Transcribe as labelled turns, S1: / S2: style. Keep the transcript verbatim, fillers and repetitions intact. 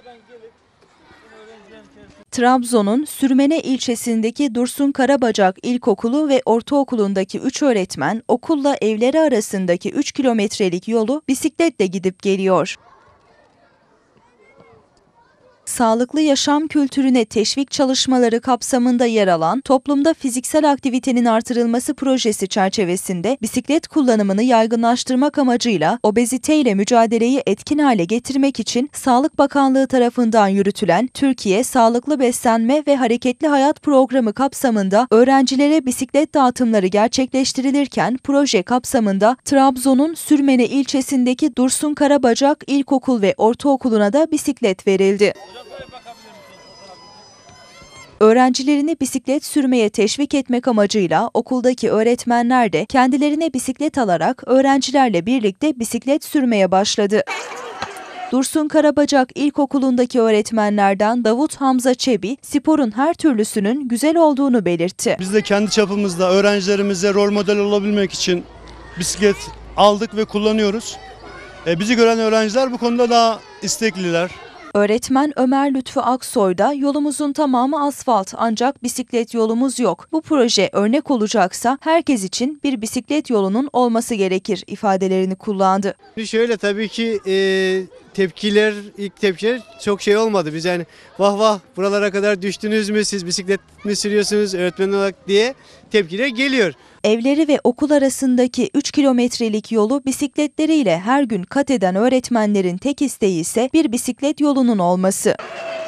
S1: Trabzon'un Sürmene ilçesindeki Dursun Karabacak İlkokulu ve Ortaokulu'ndaki üç öğretmen okulla evleri arasındaki üç kilometrelik yolu bisikletle gidip geliyor. Sağlıklı yaşam kültürüne teşvik çalışmaları kapsamında yer alan toplumda fiziksel aktivitenin artırılması projesi çerçevesinde bisiklet kullanımını yaygınlaştırmak amacıyla obeziteyle mücadeleyi etkin hale getirmek için Sağlık Bakanlığı tarafından yürütülen Türkiye Sağlıklı Beslenme ve Hareketli Hayat Programı kapsamında öğrencilere bisiklet dağıtımları gerçekleştirilirken proje kapsamında Trabzon'un Sürmene ilçesindeki Dursun Karabacak İlkokul ve Ortaokulu'na da bisiklet verildi. Öğrencilerini bisiklet sürmeye teşvik etmek amacıyla okuldaki öğretmenler de kendilerine bisiklet alarak öğrencilerle birlikte bisiklet sürmeye başladı. Dursun Karabacak İlkokulu'ndaki öğretmenlerden Davut Hamza Çebi, sporun her türlüsünün güzel olduğunu belirtti.
S2: Biz de kendi çapımızda öğrencilerimize rol model olabilmek için bisiklet aldık ve kullanıyoruz. E, bizi gören öğrenciler bu konuda daha istekliler.
S1: Öğretmen Ömer Lütfü Aksoy da yolumuzun tamamı asfalt ancak bisiklet yolumuz yok. Bu proje örnek olacaksa herkes için bir bisiklet yolunun olması gerekir ifadelerini kullandı.
S3: Şöyle tabii ki e, tepkiler, ilk tepkiler çok şey olmadı. Biz yani vah vah buralara kadar düştünüz mü, siz bisiklet mi sürüyorsunuz öğretmen olarak diye tepkiler geliyor.
S1: Evleri ve okul arasındaki üç kilometrelik yolu bisikletleriyle her gün kat eden öğretmenlerin tek isteği ise bir bisiklet yolunun olması.